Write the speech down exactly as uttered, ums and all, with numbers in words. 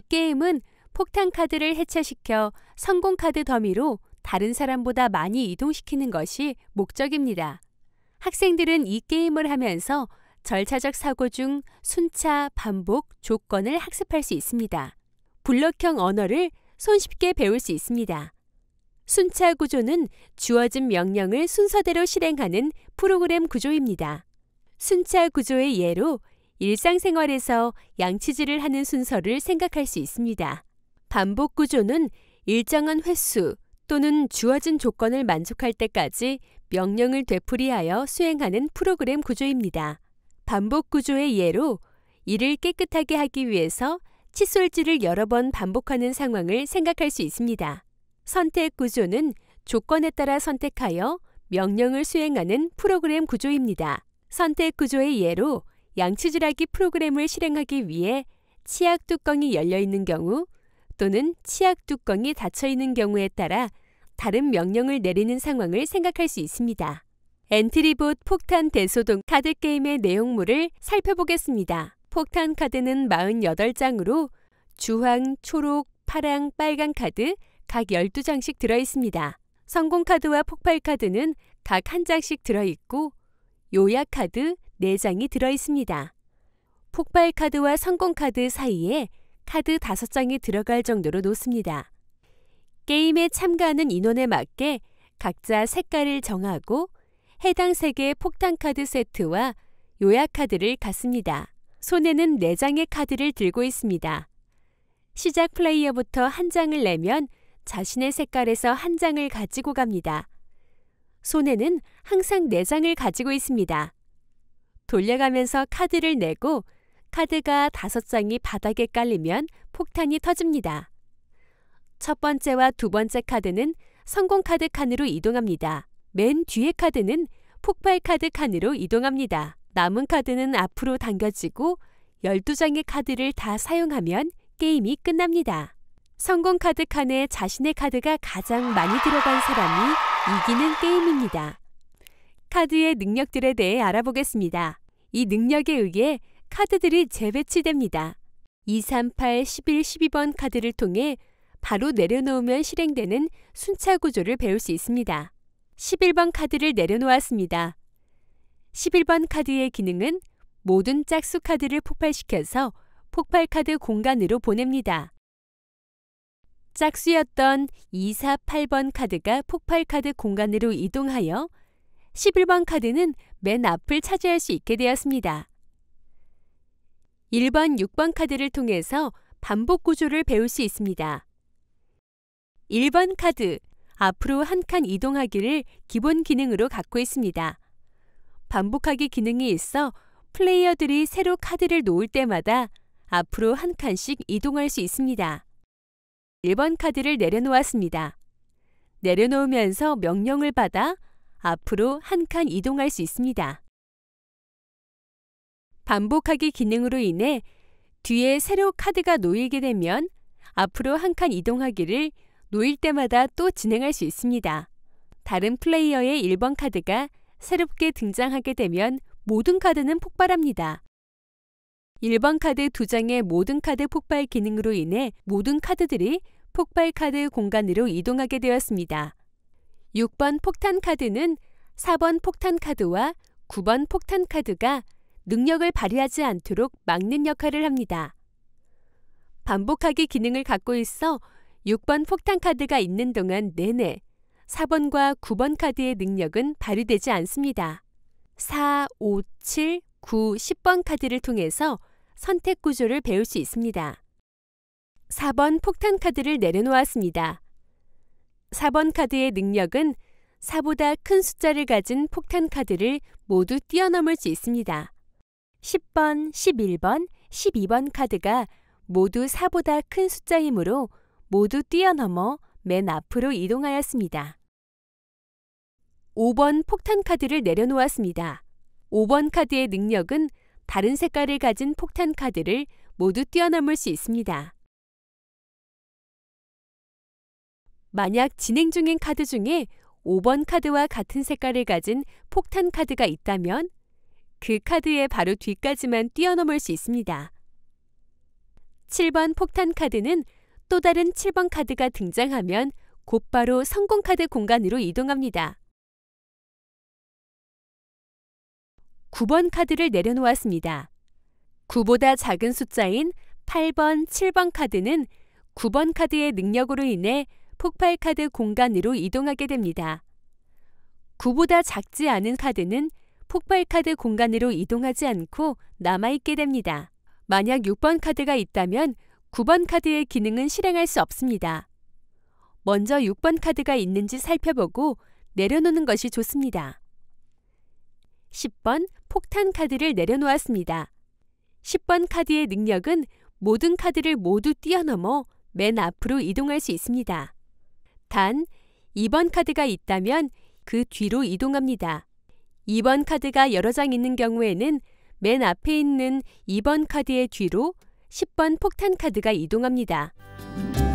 이 게임은 폭탄 카드를 해체시켜 성공 카드 더미로 다른 사람보다 많이 이동시키는 것이 목적입니다. 학생들은 이 게임을 하면서 절차적 사고 중 순차, 반복, 조건을 학습할 수 있습니다. 블럭형 언어를 손쉽게 배울 수 있습니다. 순차 구조는 주어진 명령을 순서대로 실행하는 프로그램 구조입니다. 순차 구조의 예로 일상생활에서 양치질을 하는 순서를 생각할 수 있습니다. 반복 구조는 일정한 횟수 또는 주어진 조건을 만족할 때까지 명령을 되풀이하여 수행하는 프로그램 구조입니다. 반복 구조의 예로 일을 깨끗하게 하기 위해서 칫솔질을 여러 번 반복하는 상황을 생각할 수 있습니다. 선택 구조는 조건에 따라 선택하여 명령을 수행하는 프로그램 구조입니다. 선택 구조의 예로 양치질하기 프로그램을 실행하기 위해 치약 뚜껑이 열려 있는 경우 또는 치약 뚜껑이 닫혀 있는 경우에 따라 다른 명령을 내리는 상황을 생각할 수 있습니다. 엔트리봇 폭탄 대소동 카드 게임의 내용물을 살펴보겠습니다. 폭탄 카드는 사십팔 장으로 주황, 초록, 파랑, 빨간 카드 각 열두 장씩 들어있습니다. 성공 카드와 폭발 카드는 각 한 장씩 들어있고 요약 카드 네 장이 들어있습니다. 폭발 카드와 성공 카드 사이에 카드 다섯 장이 들어갈 정도로 놓습니다. 게임에 참가하는 인원에 맞게 각자 색깔을 정하고 해당 색의 폭탄 카드 세트와 요약 카드를 갖습니다. 손에는 네 장의 카드를 들고 있습니다. 시작 플레이어부터 한 장을 내면 자신의 색깔에서 한 장을 가지고 갑니다. 손에는 항상 네 장을 가지고 있습니다. 돌려가면서 카드를 내고 카드가 다섯 장이 바닥에 깔리면 폭탄이 터집니다. 첫 번째와 두 번째 카드는 성공 카드 칸으로 이동합니다. 맨 뒤의 카드는 폭발 카드 칸으로 이동합니다. 남은 카드는 앞으로 당겨지고 열두 장의 카드를 다 사용하면 게임이 끝납니다. 성공 카드 칸에 자신의 카드가 가장 많이 들어간 사람이 이기는 게임입니다. 카드의 능력들에 대해 알아보겠습니다. 이 능력에 의해 카드들이 재배치됩니다. 이, 삼, 팔, 십일, 십이 번 카드를 통해 바로 내려놓으면 실행되는 순차 구조를 배울 수 있습니다. 십일 번 카드를 내려놓았습니다. 십일 번 카드의 기능은 모든 짝수 카드를 폭발시켜서 폭발 카드 공간으로 보냅니다. 짝수였던 이, 사, 팔 번 카드가 폭발 카드 공간으로 이동하여 십일 번 카드는 맨 앞을 차지할 수 있게 되었습니다. 일 번, 육 번 카드를 통해서 반복 구조를 배울 수 있습니다. 일 번 카드, 앞으로 한 칸 이동하기를 기본 기능으로 갖고 있습니다. 반복하기 기능이 있어 플레이어들이 새로 카드를 놓을 때마다 앞으로 한 칸씩 이동할 수 있습니다. 일 번 카드를 내려놓았습니다. 내려놓으면서 명령을 받아 앞으로 한 칸 이동할 수 있습니다. 반복하기 기능으로 인해 뒤에 새로 카드가 놓이게 되면 앞으로 한 칸 이동하기를 놓일 때마다 또 진행할 수 있습니다. 다른 플레이어의 일 번 카드가 새롭게 등장하게 되면 모든 카드는 폭발합니다. 일 번 카드 두 장의 모든 카드 폭발 기능으로 인해 모든 카드들이 폭발 카드 공간으로 이동하게 되었습니다. 육 번 폭탄 카드는 사 번 폭탄 카드와 구 번 폭탄 카드가 능력을 발휘하지 않도록 막는 역할을 합니다. 반복하기 기능을 갖고 있어 육 번 폭탄 카드가 있는 동안 내내 사 번과 구 번 카드의 능력은 발휘되지 않습니다. 사, 오, 칠, 구, 십 번 카드를 통해서 선택 구조를 배울 수 있습니다. 사 번 폭탄 카드를 내려놓았습니다. 사 번 카드의 능력은 사보다 큰 숫자를 가진 폭탄 카드를 모두 뛰어넘을 수 있습니다. 십 번, 십일 번, 십이 번 카드가 모두 사보다 큰 숫자이므로 모두 뛰어넘어 맨 앞으로 이동하였습니다. 오 번 폭탄 카드를 내려놓았습니다. 오 번 카드의 능력은 다른 색깔을 가진 폭탄 카드를 모두 뛰어넘을 수 있습니다. 만약 진행 중인 카드 중에 오 번 카드와 같은 색깔을 가진 폭탄 카드가 있다면 그 카드의 바로 뒤까지만 뛰어넘을 수 있습니다. 칠 번 폭탄 카드는 또 다른 칠 번 카드가 등장하면 곧바로 성공 카드 공간으로 이동합니다. 구 번 카드를 내려놓았습니다. 구보다 작은 숫자인 팔 번, 칠 번 카드는 구 번 카드의 능력으로 인해 폭발 카드 공간으로 이동하게 됩니다. 구보다 작지 않은 카드는 폭발 카드 공간으로 이동하지 않고 남아있게 됩니다. 만약 육 번 카드가 있다면 구 번 카드의 기능은 실행할 수 없습니다. 먼저 육 번 카드가 있는지 살펴보고 내려놓는 것이 좋습니다. 십 번 폭탄 카드를 내려놓았습니다. 십 번 카드의 능력은 모든 카드를 모두 뛰어넘어 맨 앞으로 이동할 수 있습니다. 단, 이 번 카드가 있다면 그 뒤로 이동합니다. 이 번 카드가 여러 장 있는 경우에는 맨 앞에 있는 이 번 카드의 뒤로 십 번 폭탄 카드가 이동합니다.